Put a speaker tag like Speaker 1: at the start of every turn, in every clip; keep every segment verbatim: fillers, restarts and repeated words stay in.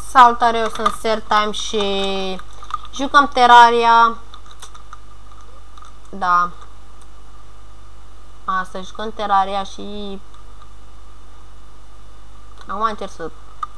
Speaker 1: Salutare, eu sunt Sertime și jucăm Terraria. Da. Asta, jucăm Terraria și acum încerc să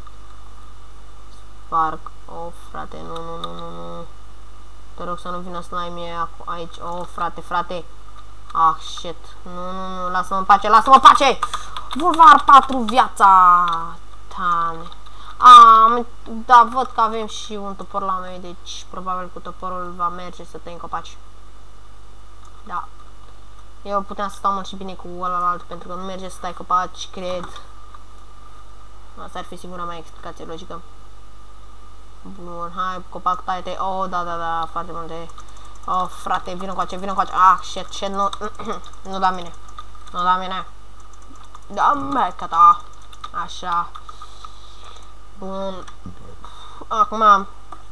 Speaker 1: sparg. Oh, frate, nu, nu, nu, nu, nu. Te rog să nu vină slime aici. Oh, frate, frate. Ah, shit. Nu, nu, nu, lasă-mă în pace, lasă-mă în pace! Vulvar patru viața! Tane. Am, da, văd că avem și un topor la noi, deci probabil cu toporul va merge să tăiem copaci. Da. Eu puteam să stau mult și bine cu ălalt, pentru că nu merge să tai copaci, cred. Asta ar fi singura mea explicație logică. Bun, hai, copac, taie-te. Oh, da, da, da, foarte multe. Oh, frate, vină coace, vină coace. Ah, shit, shit, nu, nu da mine. Nu da mine. Da, meca ta. Așa. Bun. Acum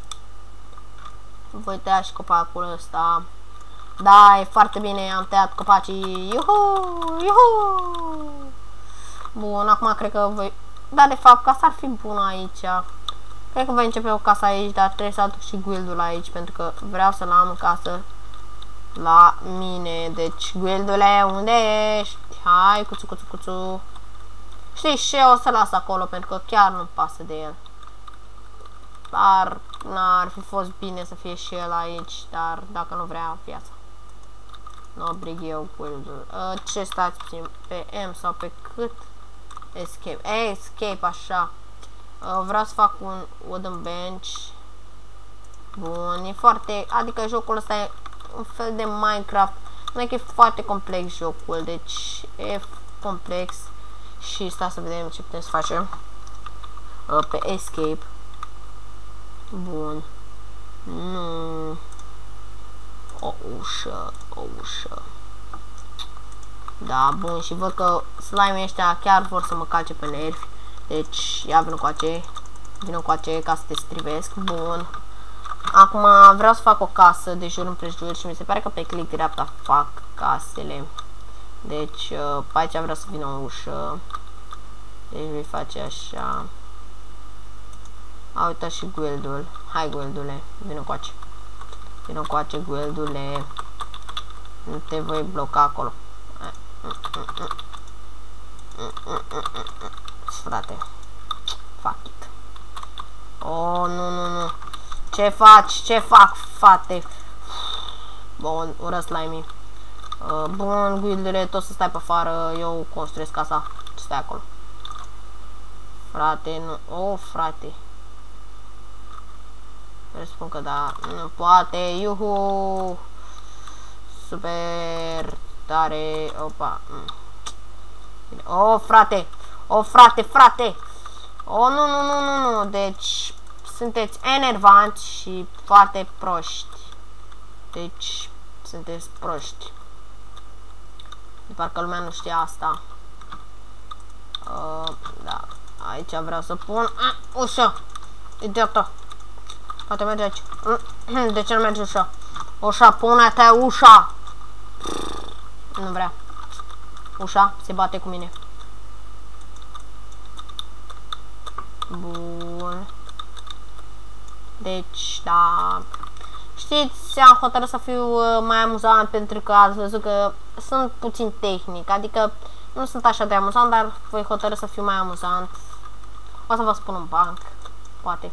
Speaker 1: voi tăia și copacul ăsta. Da, e foarte bine, am tăiat copacii. Iuhu, iuhu. Bun, acum cred că voi... Da, de fapt, casa ar fi bună aici. Cred că voi începe o casă aici, dar trebuie să aduc și guildul aici, pentru că vreau să-l am în casă la mine. Deci, guildule, unde ești? Hai, cuțu, cuțu, cuțu. Știi, și eu o să las acolo, pentru că chiar nu-mi pasă de el. Dar, n-ar fi fost bine să fie și el aici, dar dacă nu vrea viața. Nu oblig eu guildul. Uh, ce stați puțin? Pe M sau pe cât? Escape. Escape, așa. Uh, vreau să fac un wooden bench. Bun, e foarte... Adică jocul ăsta e un fel de Minecraft. Nu e că e foarte complex jocul, deci e complex. Și stai să vedem ce putem să facem. Uh, pe escape. Bun. Nu. O ușă, o ușă. Da, bun, și văd că slime-ii ăștia chiar vor să mă calce pe nervi. Deci, ia vină coace. Vină coace ca să te strivesc. Bun. Acum vreau să fac o casă de jur împrejur și mi se pare că pe click dreapta fac casele. Deci, uh, pe aici vreau să vină o ușă. Deci voi face așa. A uitat și guildul. Hai, guildule, vină coace. Vină coace, guildule. Nu te voi bloca acolo. Frate. Fuck it. Oh, nu, nu, nu. Ce faci? Ce fac, fate? Bun, ură slime-ii. Uh, bun, guildule, tot să stai pe afară. Eu construiesc casa. Stai acolo. Frate, nu. Oh, frate. Presupun că da. Nu poate. Iuhu. Super tare. Opa. Oh, frate. Oh, frate, frate. Oh, nu, nu, nu, nu, nu. Deci, sunteți enervanți și foarte proști. Deci, sunteți proști. De parcă lumea nu știa asta. Uh, da. Aici vreau să pun uh, ușă. Idiotă. Poate merge aici. De ce nu merge ușa? Ușa, pune-te ușa. Nu vrea. Ușa se bate cu mine. Bun. Deci, da. Știți, am hotărât să fiu uh, mai amuzant pentru că ați văzut că sunt puțin tehnic. Adică nu sunt așa de amuzant, dar voi hotărâ să fiu mai amuzant. O să vă spun un banc. Poate.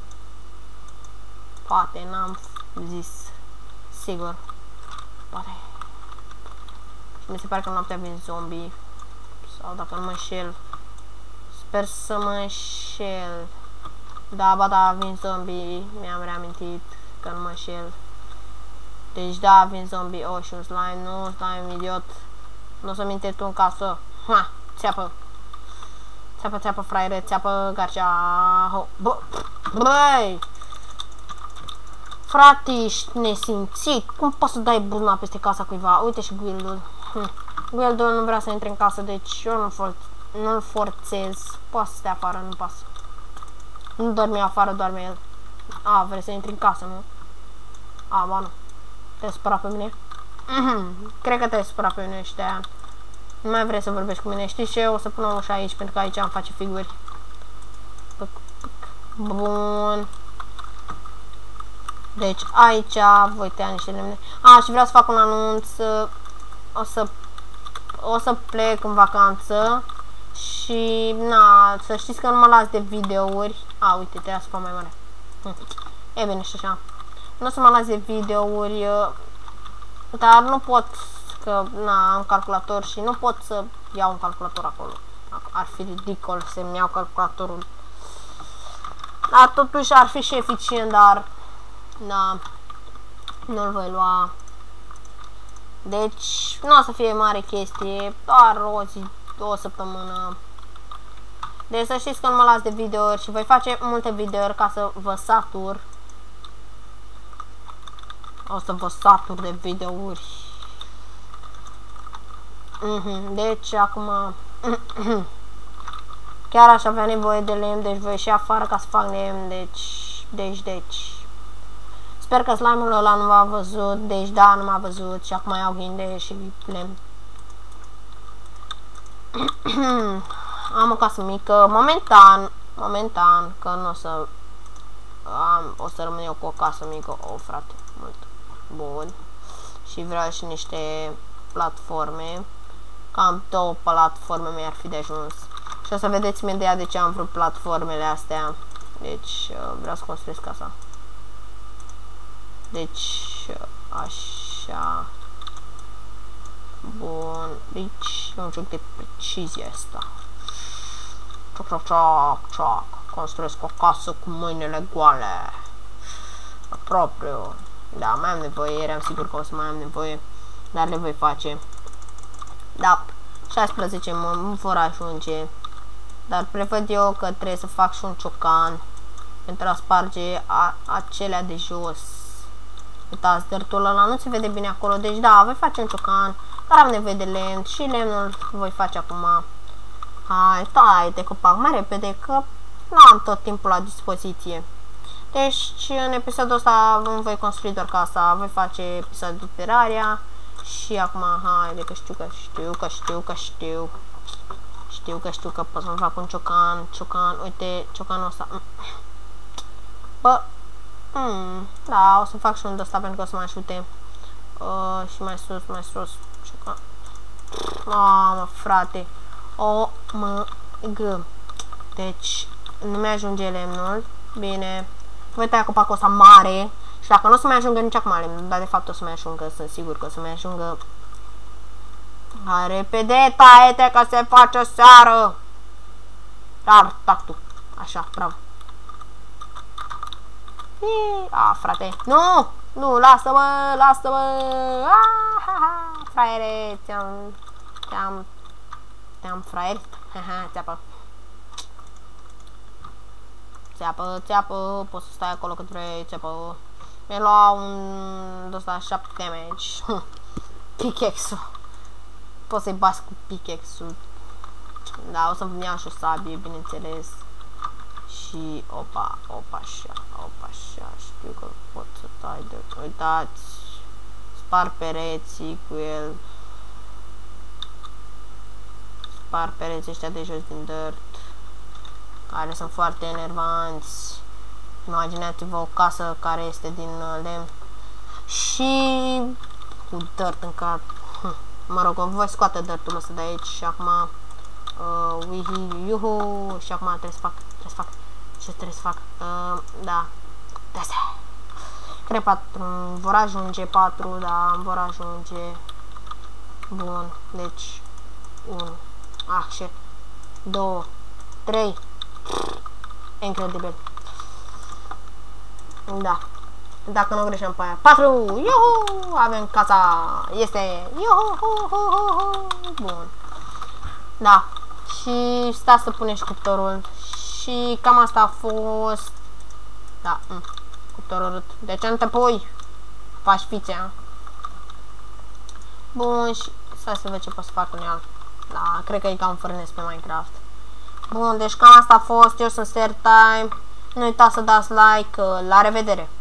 Speaker 1: Poate, n-am zis. Sigur. Poate. Și mi se pare că noaptea vin zombie. Sau dacă nu mă înșel. Sper să mă înșel. Da, ba da, vin zombie. Mi-am reamintit că nu mă înșel. Deci da, vin zombie. Oh, și un slime. Nu, slime, idiot. Nu o să minte tu în casă. Ha, țeapă. Țeapă, țeapă, fraiere, țeapă, garcea. Bă, băi! Frate, ești nesimțit. Cum poți să dai buna peste casa cuiva? Uite și guildul. Hm. Guildul nu vrea să intre în casă, deci eu nu-l for nu forțez. Poate să stea afară, nu pasă. Nu dorme afară, doarme el. A, vrei să intri în casă, nu? A, ba nu. Te-ai spărat pe mine? Mm-hmm. Cred că te-ai spărat pe mine și de-aia nu mai vrei să vorbești cu mine. Știi ce? O să pun o ușă aici, pentru că aici am face figuri. Bun. Deci aici voi tăia niște lemne. A, și vreau să fac un anunț. O să o să plec în vacanță și na, să știți că nu mă las de videouri. A, uite, te asupra mai mare. Hm. E bine și așa. Nu o să mă las de videouri, dar nu pot, că na, am calculator și nu pot să iau un calculator acolo. Ar fi ridicol să-mi iau calculatorul. Dar totuși ar fi și eficient, dar na, nu-l voi lua. Deci nu o să fie mare chestie, doar o zi, o săptămână. Deci să știți că nu mă las de videouri și voi face multe videouri ca să vă satur. O să vă satur de videouri. Deci acum chiar aș avea nevoie de lemn, deci voi ieși afară ca să fac lemn, deci, deci, deci. Sper că slime-ul ăla nu m-a văzut, deci da, nu m-a văzut și acum iau ghinde și lemn. Am o casă mică, momentan, momentan, că nu o să am, o să rămân eu cu o casă mică, o frate, mult, bun. Și vreau și niște platforme, cam două platforme mi-ar fi de ajuns. Și o să vedeți imediat de ce am vrut platformele astea, deci vreau să construiesc casa. Deci, așa. Bun. Deci, e un joc de precizie asta. Cioc, cioc, cioc, cioc. Construiesc o casă cu mâinile goale. Propriu. Da, mai am nevoie. Eram sigur că o să mai am nevoie. Dar le voi face. Da. șaisprezece mă vor ajunge. Dar prevăd eu că trebuie să fac și un ciocan. Pentru a sparge a, acelea de jos. Uitați, dărtul ăla nu se vede bine acolo, deci da, voi face un ciocan, dar am nevoie de lemn și lemnul voi face acum. Hai, taie-te copac mai repede, că nu am tot timpul la dispoziție. Deci, în episodul ăsta nu voi construi doar casa, voi face episodul de Terraria și acum, haide, că știu că știu, că știu, că știu, știu că știu că pot să-mi fac un ciocan, ciocan, uite, ciocanul ăsta. Bă, Hmm, da, o să fac și unul de ăsta pentru că o să mă ajute. Uh, și mai sus, mai sus. Mamă, frate. O, mă, g. Deci, nu mi-ajunge lemnul. Bine. Voi tăia copacul ăsta mare. Și dacă nu o să mai ajungă nici acum lemnul, dar de fapt o să mai ajungă, sunt sigur că o să mai ajungă. Hai, repede, taie-te că se face seară. Dar, tac tu. Așa, bravo. A, frate, nu, nu, lasă-mă, lasă-mă, fraiere, ți-am, te-am, te-am fraier, haha, țeapă, țeapă, țeapă, poți să stai acolo cât vrei, țeapă, mi-ai luat un, ăsta, șapte damage, pickaxe-ul, poți să-i bați cu pickaxe-ul, da, o să-mi iau și o sabie, bineînțeles. Și opa, opa așa, opa așa, știu că pot să tai de... Uitați, spar pereții cu el. Spar pereții ăștia de jos din dirt, care sunt foarte enervanți. Imaginați-vă o casă care este din lemn și cu dirt în cap. Mă rog, voi scoate dirtul ăsta de aici și acum uh, wihi, yuhu, și acum trebuie să fac, trebuie să fac ce trebuie să fac? Uh, da. De-astea. Cred patru. Vor ajunge patru, da, vor ajunge. Bun. Deci. unu. Ah, shit. doi. trei. Incredibil. Da. Dacă nu greșeam pe aia. patru. Iuhu! Avem casa. Este. Iuhu! Bun. Da. Și stați să puneți cuptorul. Și cam asta a fost. Da, cuptorul urât. De ce nu te pui? Faci fițe. Bun, și stai să văd ce pot să fac în el. Da, cred că e ca un furnace pe Minecraft. Bun, deci cam asta a fost. Eu sunt Sertime. Nu uitați să dați like. La revedere!